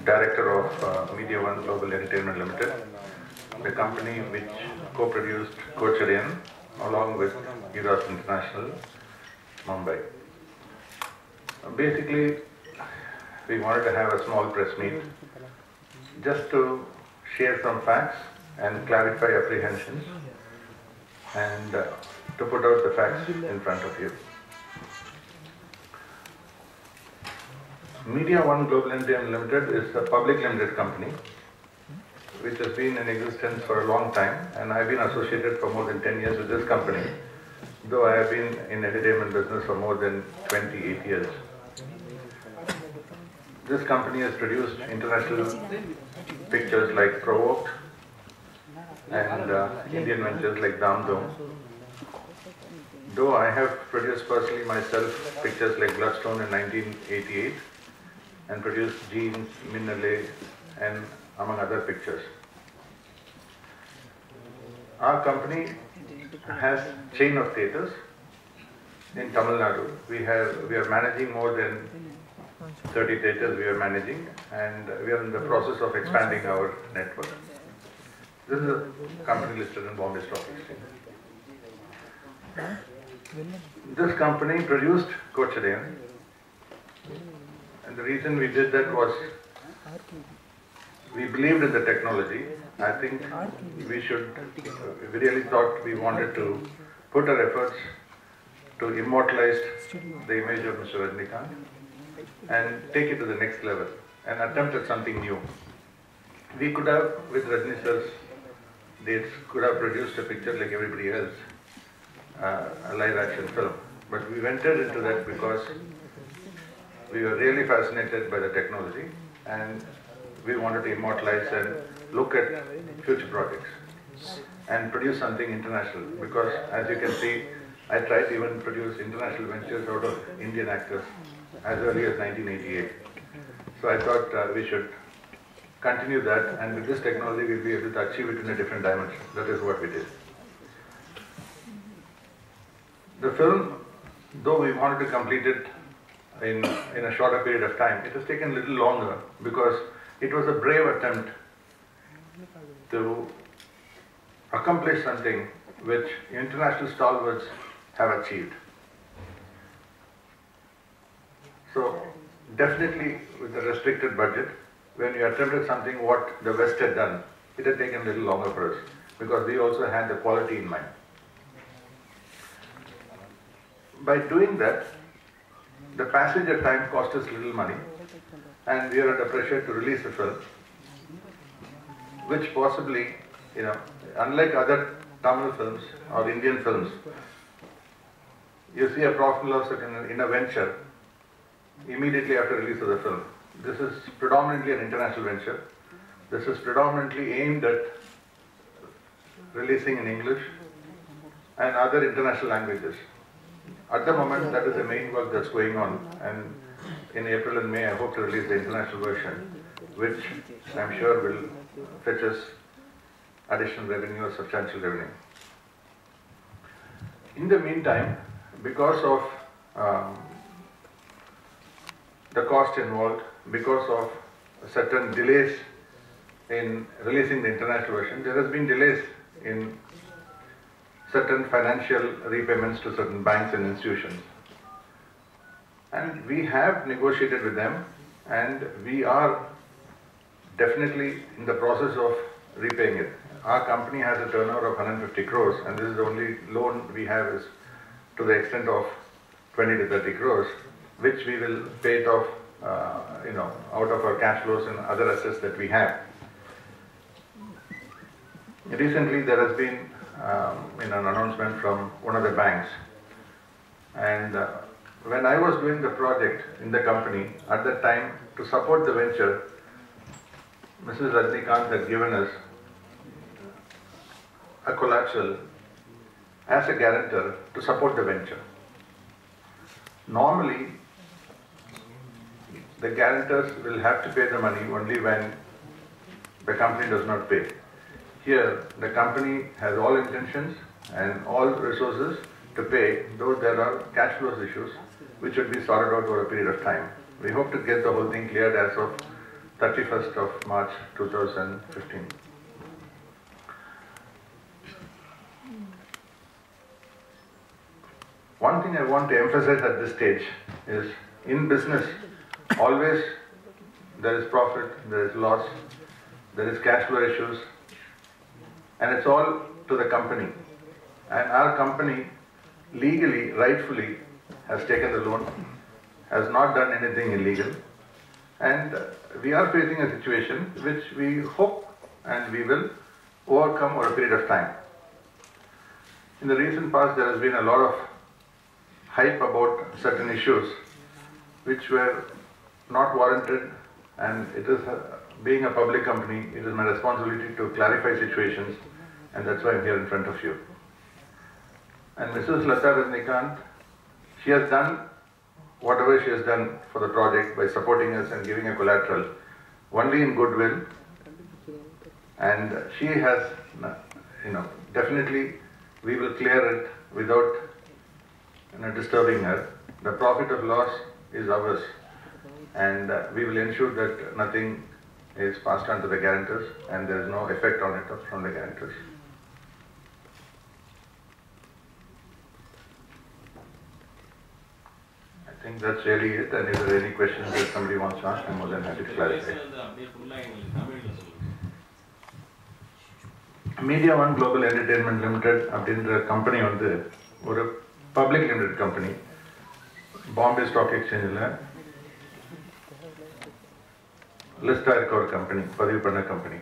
Director of Media One Global Entertainment Limited, the company which co-produced Kocharian along with Eros International, Mumbai. Basically, we wanted to have a small press meet just to share some facts and clarify apprehensions and to put out the facts in front of you. Media One Global Entertainment Limited is a public limited company which has been in existence for a long time, and I've been associated for more than 10 years with this company, though I have been in entertainment business for more than 28 years. This company has produced international pictures like Provoked and Indian ventures like Dam Dum. Though I have produced personally myself pictures like Bloodstone in 1988 and produced Jeans, Minnale and among other pictures. Our company has chain of theatres in Tamil Nadu. We are managing more than 30 theatres we are managing, and we are in the process of expanding our network. This is a company listed in Bombay Stock Exchange. This company produced Kocharian, and the reason we did that was we believed in the technology. I think we really thought we wanted to put our efforts to immortalize the image of Mr. Rajinikanth and take it to the next level and attempt at something new. We could have, with Rajni sir's dates, could have produced a picture like everybody else, a live action film. But we ventured into that because we were really fascinated by the technology and we wanted to immortalize and look at future projects and produce something international, because as you can see, I tried to even produce international ventures out of Indian actors as early as 1988. So I thought we should continue that, and with this technology we'll be able to achieve it in a different dimension. That is what we did. The film, though we wanted to complete it in a shorter period of time, it has taken a little longer because it was a brave attempt to accomplish something which international stalwarts have achieved. So definitely with a restricted budget, when we attempted something what the West had done, it had taken a little longer for us because we also had the quality in mind. By doing that, the passage of time cost us little money, and we are under pressure to release the film, which possibly, unlike other Tamil films or Indian films, you see a profit and loss in a venture immediately after release of the film. This is predominantly an international venture. This is predominantly aimed at releasing in English and other international languages. At the moment, that is the main work that's going on, and in April and May I hope to release the international version, which I'm sure will fetch us additional revenue or substantial revenue. In the meantime, because of the cost involved, because of certain delays in releasing the international version, there has been delays in certain financial repayments to certain banks and institutions. And we have negotiated with them, and we are definitely in the process of repaying it. Our company has a turnover of 150 crores, and this is the only loan we have is to the extent of 20 to 30 crores, which we will pay it off, out of our cash flows and other assets that we have. Recently, there has been an announcement from one of the banks, and when I was doing the project in the company, at that time, to support the venture, Mrs. Rajinikanth had given us a collateral as a guarantor to support the venture. Normally, the guarantors will have to pay the money only when the company does not pay. Here, the company has all intentions and all resources to pay, though there are cash flows issues which should be sorted out over a period of time. We hope to get the whole thing cleared as of 31st of March 2015. One thing I want to emphasize at this stage is, in business, always there is profit, there is loss, there is cash flow issues, and it's all to the company. And our company legally, rightfully, has taken the loan, has not done anything illegal, and we are facing a situation which we hope and we will overcome over a period of time. In the recent past, there has been a lot of hype about certain issues which were not warranted, and it is being a public company, it is my responsibility to clarify situations, and that's why I'm here in front of you. And Mrs. Lata Rajnikant, she has done whatever she has done for the project by supporting us and giving a collateral only in goodwill, and she has, definitely we will clear it without disturbing her. The profit or loss is ours, and we will ensure that nothing is passed on to the guarantors and there is no effect on it from the guarantors. I think that's really it, and if there are any questions that somebody wants to ask, I'm more than happy to clarify. Media One Global Entertainment Limited அப்படின்ற company வந்து ஒரு public limited company, Bombay stock எக்ஸ்சேஞ்சில் லிஸ்டாக இருக்க ஒரு company, பதிவு பண்ண company.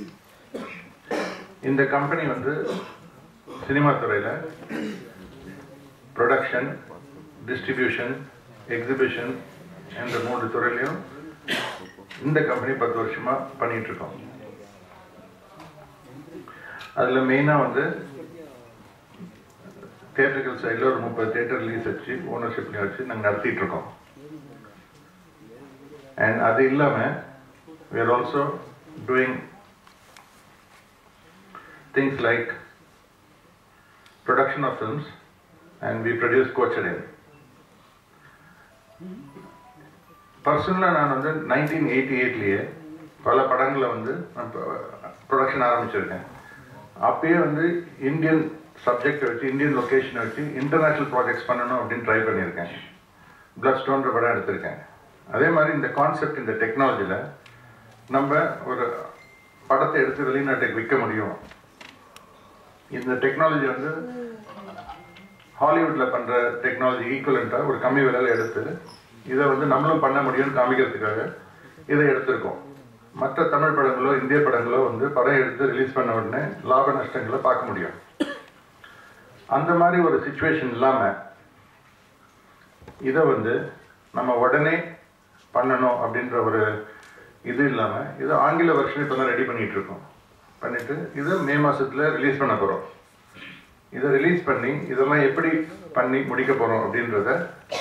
இந்த கம்பெனி வந்து சினிமா துறையில் ப்ரொடக்ஷன், டிஸ்ட்ரிபியூஷன், எக்ஸிபிஷன் என்ற 3 துறையிலையும் இந்த கம்பெனி 10 வருஷமாக பண்ணிட்டு இருக்கோம். அதில் மெயினாக வந்து தியேட்டர்கள் சைடில் ஒரு 30 தியேட்டர் ரிலீஸ் வச்சு ஓனர்ஷிப்லையும் வச்சு நாங்கள் நடத்திட்டு இருக்கோம். அண்ட் அது இல்லாமல் we are also doing things like production of films, and we produce Kochadin. Personally, நான் வந்து 1988 பல படங்களை வந்து ப்ரொடக்ஷன் ஆரம்பிச்சிருக்கேன். அப்பயே வந்து இந்தியன் சப்ஜெக்டை வச்சு, இந்தியன் லொக்கேஷனை வச்சு இன்டர்நேஷ்னல் ப்ராஜெக்ட்ஸ் பண்ணணும் அப்படின்னு ட்ரை பண்ணியிருக்கேன். பிளட் ஸ்டோன்ற படம் எடுத்திருக்கேன். அதே மாதிரி இந்த கான்செப்ட், இந்த டெக்னாலஜியில் நம்ம ஒரு படத்தை எடுத்து வெளிநாட்டுக்கு விற்க முடியும். இந்த டெக்னாலஜி வந்து ஹாலிவுட்டில் பண்ணுற டெக்னாலஜி ஈக்குவலண்ட்டாக ஒரு கம்மி விலையில் எடுத்து இதை வந்து நம்மளும் பண்ண முடியும்னு காமிக்கிறதுக்காக இதை எடுத்திருக்கோம். மற்ற தமிழ் படங்களோ இந்திய படங்களோ வந்து படம் எடுத்து ரிலீஸ் பண்ண உடனே லாப நஷ்டங்களை பார்க்க முடியும். அந்த மாதிரி ஒரு சிச்சுவேஷன் இல்லாமல் இதை வந்து நம்ம உடனே பண்ணணும் அப்படின்ற ஒரு இது இல்லாமல், இது ஆங்கில வெர்ஷன் இப்போ தான் ரெடி பண்ணிட்டு இருக்கோம். பண்ணிட்டு இதை மே மாதத்தில் ரிலீஸ் பண்ண போகிறோம். இதை ரிலீஸ் பண்ணி இதெல்லாம் எப்படி பண்ணி முடிக்க போகிறோம் அப்படின்றத,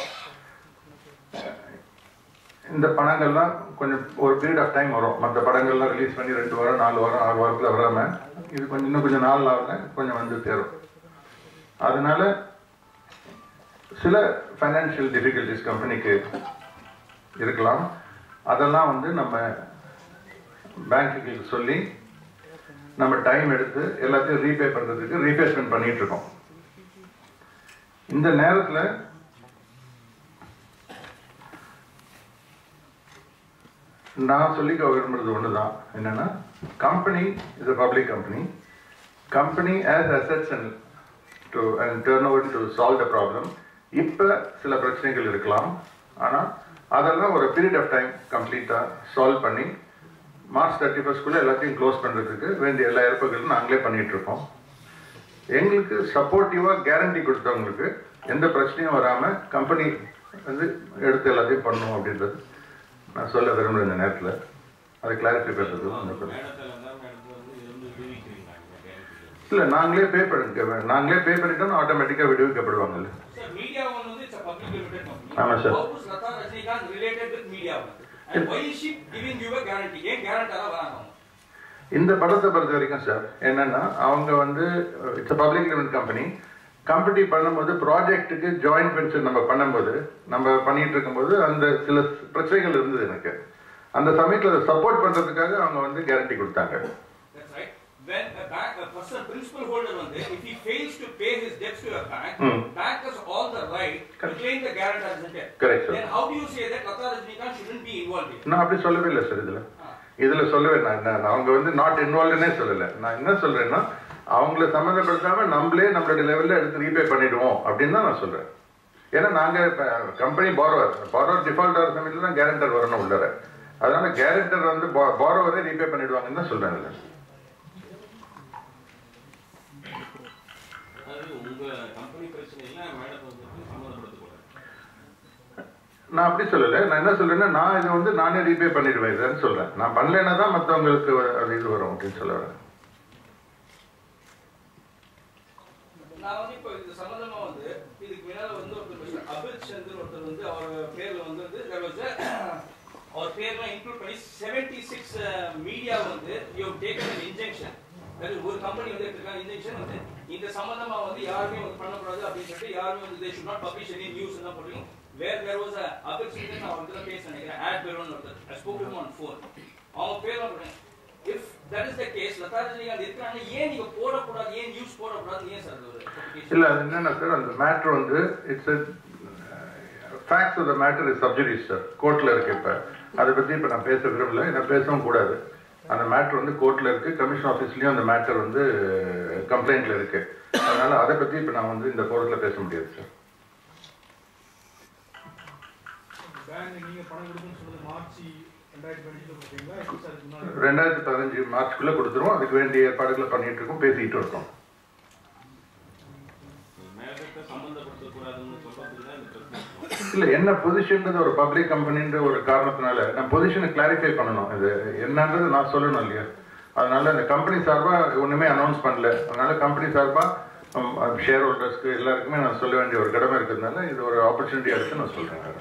இந்த படங்கள்லாம் கொஞ்சம் ஒரு பீரியட் ஆஃப் டைம் வரும். மற்ற படங்கள்லாம் ரிலீஸ் பண்ணி 2 வாரம் 4 வாரம் 6 வாரத்தில் வராமல் இது இன்னும் கொஞ்சம் நாள் ஆகும், கொஞ்சம் வந்து சேரும். அதனால சில ஃபைனான்ஷியல் டிஃபிகல்ட்டிஸ் கம்பெனிக்கு இருக்கலாம். அதெல்லாம் வந்து நம்ம பேங்க்குக்கு சொல்லி நம்ம டைம் எடுத்து எல்லாத்தையும் ரீபே பண்ணுறதுக்கு ரீபேஸ்மெண்ட் பண்ணிட்டு இருக்கோம். இந்த நேரத்தில் நான் சொல்லிக்க விரும்புறது ஒன்று தான், என்னன்னா, company is a public company. Company as assets and turnover to solve the problem. இப்போ சில பிரச்சனைகள் இருக்கலாம், ஆனால் அதெல்லாம் ஒரு பீரியட் ஆஃப் டைம் கம்ப்ளீட்டாக சால்வ் பண்ணி மார்ச் 31 எல்லாத்தையும் க்ளோஸ் பண்ணுறதுக்கு வேண்டிய எல்லா ஏற்பாடுகளும் நாங்களே பண்ணிட்டு இருக்கோம். எங்களுக்கு சப்போர்ட்டிவாக கேரண்டி கொடுத்தவங்களுக்கு எந்த பிரச்சனையும் வராமல் கம்பெனி வந்து எடுத்து எல்லாத்தையும் பண்ணணும் அப்படின்றது நான் சொல்ல விரும்புகிறேன். இந்த நேரத்தில் அதை கிளாரிஃபை பண்ணுறது இல்லை, நாங்களே பே பண்ணிட்டோம் ஆட்டோமேட்டிக்காக விடுவிக்கப்படுவாங்கல்ல. ஆமாம் சார். இந்த படத்தை பொறுத்த வரைக்கும் சார் என்னன்னா, அவங்க வந்து it's a public limited company. Company பண்ணும்போது ப்ராஜெக்ட்டுக்கு ஜாயிண்ட் வெஞ்சர் நம்ம பண்ணும்போது, நம்ம பண்ணிட்டு இருக்கும்போது அந்த சில பிரச்சனைகள் இருந்தது எனக்கு. அந்த சமயத்தில் அதை சப்போர்ட் பண்ணுறதுக்காக அவங்க வந்து கேரண்டி கொடுத்தாங்க. When a person principal holder if he fails to pay his debts to a bank, bank has all the right to claim the guarantor, isn't it? Correct, sir. Then how do you say that Lata Rajinikanth shouldn't be involved in? நான் அப்படி சொல்லவே இல்லை sir. இதில் சொல்லவே நான் அவங்க வந்து not இன்வால்வ்னே சொல்லலை. நான் என்ன சொல்கிறேன்னா அவங்கள சம்மந்தப்படுத்தாமல் நம்மளே நம்மளுடைய லெவலில் எடுத்து ரீபே பண்ணிவிடுவோம் அப்படின்னு தான் நான் சொல்கிறேன். ஏன்னா நாங்கள் கம்பெனி பாரோவர் டிஃபால்ட் ஆகிற சமயத்தில் தான் கேரண்டர் வரணும் உள்ளார. அதனால கேரண்டர் வந்து பாரோவரே ரீபே பண்ணிவிடுவாங்கன்னு தான் சொல்கிறேன். நான் அப்படி சொல்லலை. நான் என்ன சொல்றேன்னா நான் இது வந்து நானே ரீபே பண்ணிடுவேன் இதுன்னு சொல்றேன். நான் பண்ணலைன்னா தான் மற்றவங்களுக்கு அது இது வரும் அப்படின்னு சொல்ல வரேன். நான் வந்து இப்போ இது சம்பந்தமா வந்து இதுக்கு மேல வந்து ஒருத்தர் அபில் சந்திர ஒருத்தர் வந்து அவர் பேர்ல வந்து அவர் பேர்லாம் இன்க்ளூட் பண்ணி 76 மீடியா வந்து you have taken an injunction. ஒரு கம்பெனி வந்து எடுத்துக்கான இன்ஜெக்ஷன் வந்து இந்த சம்பந்தமா வந்து யாருமே வந்து பண்ணக்கூடாது அப்படின்னு சொல்லிட்டு யாருமே வந்து they should not publish any news என்ன போடுறீங்க. Where there was a Abhil Singh நான் அவர்கிட்ட பேச நினைக்கிறேன் ad bureau ஒருத்தர் I spoke to him on phone. அவங்க பேர்லாம் போடுறேன். If that is the case, Lata Rajinikanth இருக்காங்க ஏன் நீங்க போடக்கூடாது, ஏன் நியூஸ் போடக்கூடாது, ஏன் சார் அது இல்ல அது என்னன்னா சார் அந்த மேட்டர் வந்து it's facts of the matter is sub judice sir. கோர்ட்ல இருக்கு. இப்போ அதை பற்றி இப்போ நான் பேச விரும்பல, நான் பேசவும் கூடாது. அந்த மேட்டர் வந்து கோர்ட்ல இருக்கு, கமிஷன் ஆஃபீஸ்லயும் அந்த மேட்டர் வந்து கம்ப்ளைண்ட்ல இருக்கு. அதனால அதை பற்றி இப்போ நான் வந்து இந்த கோர்ட்ல பேச முடியாது சார். நீங்க பணம் கொடுக்கணும்னு சொன்னது மார்ச் 2015 மார்ச்சுக்குள்ள கொடுத்துருவோம். அதுக்கு வேண்டிய ஏற்பாடுகளை பண்ணிட்டு இருக்கோம், பேசிட்டு இருக்கோம். இல்ல என்ன பொசிஷன்றது ஒரு பப்ளிக் கம்பெனின்ற ஒரு காரணத்தினால நான் பொசிஷனை கிளாரிஃபை பண்ணணும். இது என்னன்றது நான் சொல்லணும் இல்லையா. அதனால இந்த கம்பெனி சார்பா ஒண்ணுமே அனௌன்ஸ் பண்ணல. அதனால கம்பெனி சார்பா ஷேர் ஹோல்டர்ஸ்க்கு எல்லாருக்குமே நான் சொல்ல வேண்டிய ஒரு கடமை இருக்கிறதுனால இது ஒரு ஆப்பர்ச்சுனிட்டி எடுத்து நான் சொல்றேன்.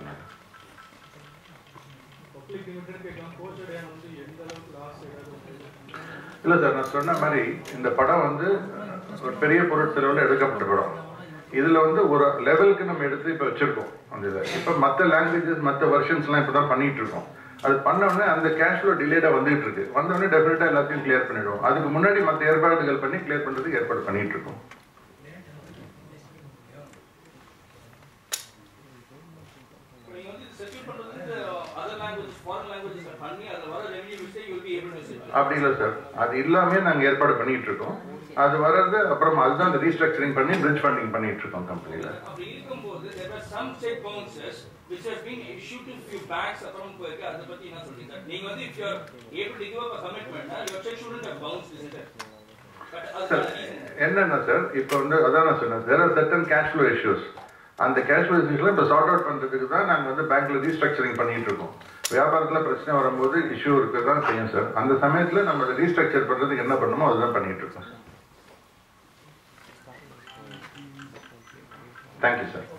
இல்ல சார் நான் சொன்ன மாதிரி இந்த படம் வந்து ஒரு பெரிய பொருட்செலவில் எடுக்கப்பட்ட படம். இதுல வந்து ஒரு லெவலுக்கு நம்ம எடுத்து இப்ப வச்சிருக்கோம். அந்த இதை இப்ப மற்ற லாங்குவேஜஸ் மற்ற வெர்ஷன்ஸ்லாம் இப்பதான் பண்ணிட்டு இருக்கோம். அது பண்ணோடனே அந்த கேஷ் ஃப்ளோ டிலேடா வந்துட்டு இருக்கு. வந்தோடனே டெஃபினட்டா எல்லாத்தையும் கிளியர் பண்ணிடுவோம். அதுக்கு முன்னாடி மற்ற ஏற்பாடுகள் பண்ணி கிளியர் பண்றதுக்கு ஏற்பாடு பண்ணிட்டு இருக்கோம். அப்படி இல்லை சார், அது எல்லாமே நாங்கள் ஏற்பாடு பண்ணிட்டு இருக்கோம். அது வர்றது அப்புறம் அதுதான் அந்த ரீஸ்ட்ரக்சரிங் பண்ணி பிரிட்ஜ் ஃபண்டிங் பண்ணிட்டு இருக்கோம் கம்பெனியில். என்னன்னா சார் இப்போ வந்து அதான் நான் சொன்னேன், there are certain cash flow issues. அந்த கேஷ் ஃப்ளோ இஷ்யூஸ்லாம் இப்போ சார்ட் அவுட் பண்ணுறதுக்கு தான் நாங்கள் வந்து பேங்க்ல ரீஸ்ட்ரக்சரிங் பண்ணிட்டு இருக்கோம். வியாபாரத்தில் பிரச்சனை வரும்போது இஷ்யூ இருக்க தான் செய்யும் சார். அந்த சமயத்தில் நம்ம ரீஸ்ட்ரக்சர் பண்ணுறதுக்கு என்ன பண்ணணுமோ அதுதான் பண்ணிட்டு இருக்கோம் சார். Thank you sir.